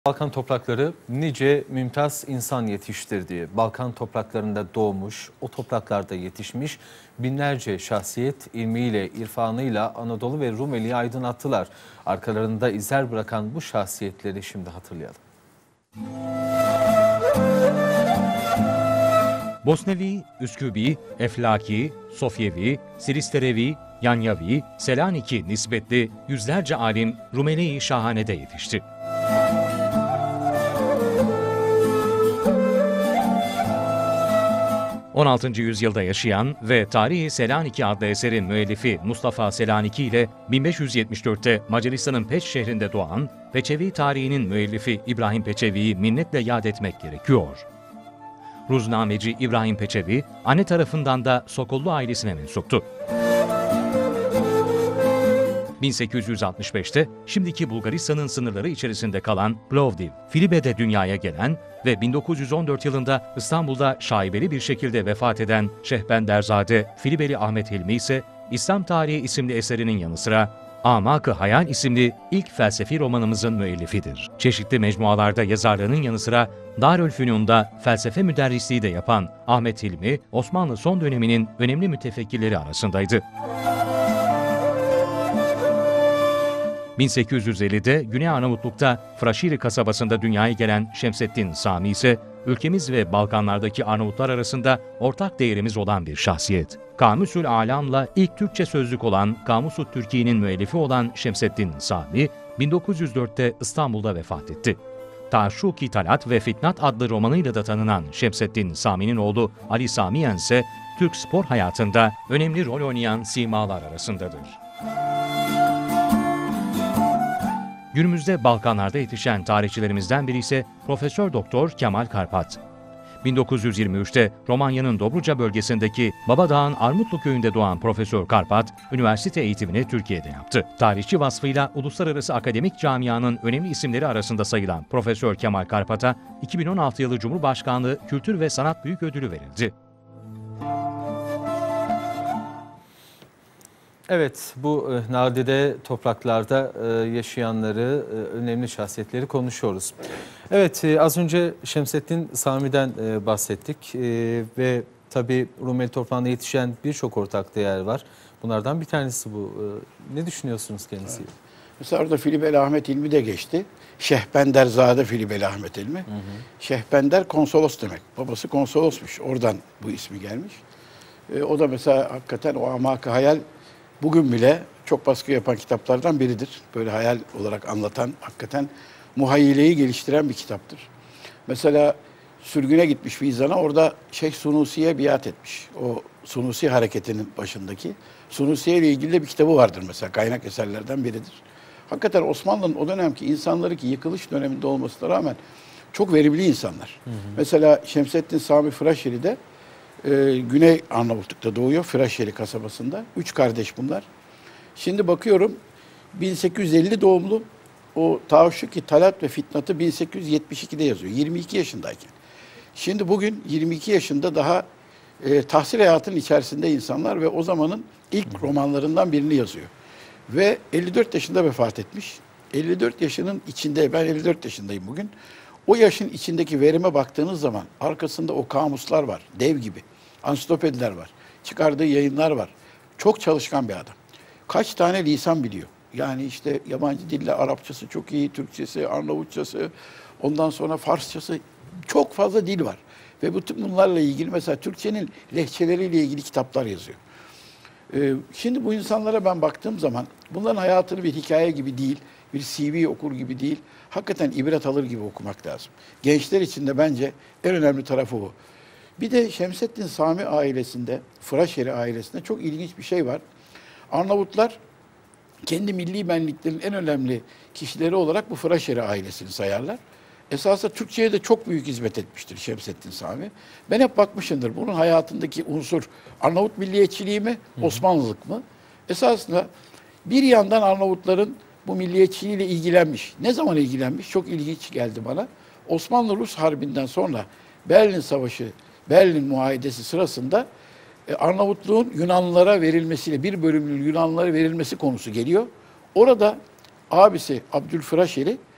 Balkan toprakları nice mümtaz insan yetiştirdiği, Balkan topraklarında doğmuş, o topraklarda yetişmiş binlerce şahsiyet ilmiyle, irfanıyla Anadolu ve Rumeli'yi aydınlattılar. Arkalarında izler bırakan bu şahsiyetleri şimdi hatırlayalım. Bosnevi, Üskübi, Eflaki, Sofyevi, Silisterevi, Yanyavi, Selaniki nispetli yüzlerce alim Rumeli-i Şahane'de yetişti. ...16. yüzyılda yaşayan ve Tarihi Selaniki adlı eserin müellifi Mustafa Selaniki ile 1574'te Macaristan'ın Peç şehrinde doğan Peçevi tarihinin müellifi İbrahim Peçevi'yi minnetle yad etmek gerekiyor. Ruznameci İbrahim Peçevi, anne tarafından da Sokollu ailesine mensuptu. 1865'te şimdiki Bulgaristan'ın sınırları içerisinde kalan Plovdiv, Filibe'de dünyaya gelen ve 1914 yılında İstanbul'da şaibeli bir şekilde vefat eden Şehbenderzade Filibeli Ahmet Hilmi ise İslam Tarihi isimli eserinin yanı sıra Amak-ı Hayal isimli ilk felsefi romanımızın müellifidir. Çeşitli mecmualarda yazarlığının yanı sıra Darülfünun'da felsefe müderrisliği de yapan Ahmet Hilmi, Osmanlı son döneminin önemli mütefekkirleri arasındaydı. 1850'de Güney Arnavutluk'ta Fraşiri kasabasında dünyaya gelen Şemseddin Sami ise ülkemiz ve Balkanlardaki Arnavutlar arasında ortak değerimiz olan bir şahsiyet. Kamusül Alam'la ilk Türkçe sözlük olan Kamus-u Türkiye'nin müellifi olan Şemseddin Sami, 1904'te İstanbul'da vefat etti. Taşşuki Talat ve Fitnat adlı romanıyla da tanınan Şemseddin Sami'nin oğlu Ali Samiyen ise Türk spor hayatında önemli rol oynayan simalar arasındadır. Günümüzde Balkanlarda yetişen tarihçilerimizden biri ise Profesör Doktor Kemal Karpat. 1923'te Romanya'nın Dobruca bölgesindeki Babadağ'ın Armutlu köyünde doğan Profesör Karpat, üniversite eğitimini Türkiye'de yaptı. Tarihçi vasfıyla uluslararası akademik camianın önemli isimleri arasında sayılan Profesör Kemal Karpat'a 2016 yılı Cumhurbaşkanlığı Kültür ve Sanat Büyük Ödülü verildi. Evet, bu nadide topraklarda yaşayanları, önemli şahsiyetleri konuşuyoruz. Evet, az önce Şemseddin Sami'den bahsettik ve tabii Rumeli toprağında yetişen birçok ortak değer var. Bunlardan bir tanesi bu. Ne düşünüyorsunuz kendisi? Evet. Mesela orada Filibeli Ahmet Hilmi de geçti. Şehbenderzade Filibeli Ahmet Hilmi. Hı hı. Şehbender konsolos demek. Babası konsolosmuş. Oradan bu ismi gelmiş. O da mesela hakikaten o Amak-ı Hayal bugün bile çok baskı yapan kitaplardan biridir. Böyle hayal olarak anlatan, hakikaten muhayyileyi geliştiren bir kitaptır. Mesela sürgüne gitmiş Vizan'a, orada Şeyh Sunusi'ye biat etmiş. O Sunusi hareketinin başındaki. Sunusi'ye ile ilgili de bir kitabı vardır mesela, kaynak eserlerden biridir. Hakikaten Osmanlı'nın o dönemki insanları ki yıkılış döneminde olmasına rağmen çok verimli insanlar. Hı hı. Mesela Şemseddin Sami Fıraşeli'de Güney Arnavutluk'ta doğuyor, Fıraşeli kasabasında. 3 kardeş bunlar. Şimdi bakıyorum 1850 doğumlu, o Taşşuki Talat ve Fitnat'ı 1872'de yazıyor. 22 yaşındayken. Şimdi bugün 22 yaşında daha tahsil hayatının içerisinde insanlar ve o zamanın ilk romanlarından birini yazıyor. Ve 54 yaşında vefat etmiş. 54 yaşının içinde, ben 54 yaşındayım bugün. O yaşın içindeki verime baktığınız zaman arkasında o kamuslar var, dev gibi. Ansiklopediler var, çıkardığı yayınlar var. Çok çalışkan bir adam. Kaç tane lisan biliyor? Yani işte yabancı dille Arapçası çok iyi, Türkçesi, Arnavutçası, ondan sonra Farsçası, çok fazla dil var. Ve bütün bunlarla ilgili mesela Türkçenin lehçeleriyle ilgili kitaplar yazıyor. Şimdi bu insanlara ben baktığım zaman bunların hayatını bir hikaye gibi değil, bir CV okur gibi değil, hakikaten ibret alır gibi okumak lazım. Gençler için de bence en önemli tarafı bu. Bir de Şemseddin Sami ailesinde, Fıraşeli ailesinde çok ilginç bir şey var. Arnavutlar kendi milli benliklerin en önemli kişileri olarak bu Fıraşeli ailesini sayarlar. Esasında Türkçe'ye de çok büyük hizmet etmiştir Şemseddin Sami. Ben hep bakmışımdır bunun hayatındaki unsur Arnavut milliyetçiliği mi, Osmanlılık mı? Esasında bir yandan Arnavutların bu milliyetçiliğiyle ilgilenmiş. Ne zaman ilgilenmiş? Çok ilginç geldi bana. Osmanlı-Rus Harbi'nden sonra Berlin Savaşı, Berlin Muahedesi sırasında Arnavutluğun Yunanlılara verilmesiyle, bir bölümlü Yunanlılara verilmesi konusu geliyor. Orada abisi Abdülfıraşeli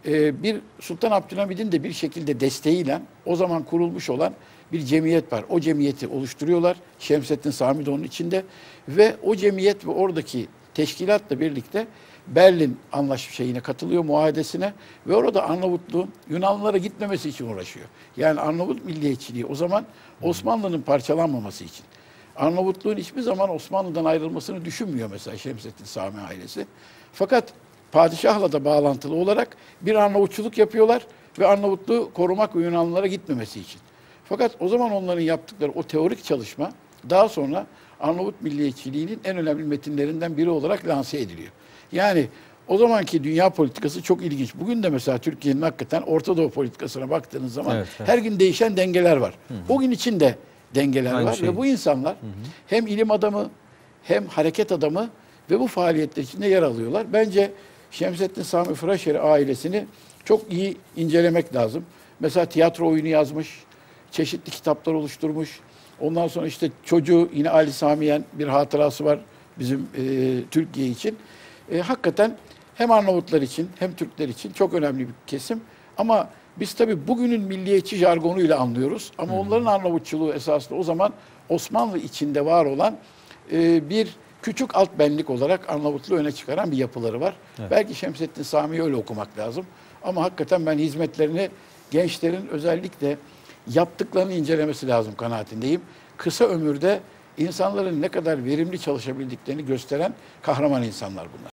Bir Sultan Abdülhamid'in de bir şekilde desteğiyle o zaman kurulmuş olan bir cemiyet var. O cemiyeti oluşturuyorlar. Şemsettin Sami de onun içinde ve o cemiyet ve oradaki teşkilatla birlikte Berlin şeyine katılıyor, muahedesine ve orada Arnavutluğun Yunanlılara gitmemesi için uğraşıyor. Yani Arnavut milliyetçiliği o zaman Osmanlı'nın parçalanmaması için. Arnavutluğun hiçbir zaman Osmanlı'dan ayrılmasını düşünmüyor mesela Şemsettin Sami ailesi. Fakat padişahla da bağlantılı olarak bir Arnavutçuluk yapıyorlar ve Arnavutluğu korumak ve Yunanlılara gitmemesi için. Fakat o zaman onların yaptıkları o teorik çalışma daha sonra Arnavut milliyetçiliğinin en önemli metinlerinden biri olarak lanse ediliyor. Yani o zamanki dünya politikası çok ilginç. Bugün de mesela Türkiye'nin hakikaten Orta Doğu politikasına baktığınız zaman her gün değişen dengeler var. O gün için de dengeler var ve bu insanlar hem ilim adamı hem hareket adamı ve bu faaliyetler içinde yer alıyorlar. Bence Şemsettin Sami Fıraşeri ailesini çok iyi incelemek lazım. Mesela tiyatro oyunu yazmış, çeşitli kitaplar oluşturmuş. Ondan sonra işte çocuğu yine Ali Samiyen bir hatırası var bizim Türkiye için. Hakikaten hem Arnavutlar için hem Türkler için çok önemli bir kesim. Ama biz tabii bugünün milliyetçi jargonuyla anlıyoruz. Ama onların Arnavutçuluğu esasında o zaman Osmanlı içinde var olan bir küçük alt benlik olarak Arnavutluğu öne çıkaran bir yapıları var. Evet. Belki Şemsettin Sami'yi öyle okumak lazım. Ama hakikaten ben hizmetlerini gençlerin özellikle yaptıklarını incelemesi lazım kanaatindeyim. Kısa ömürde insanların ne kadar verimli çalışabildiklerini gösteren kahraman insanlar bunlar.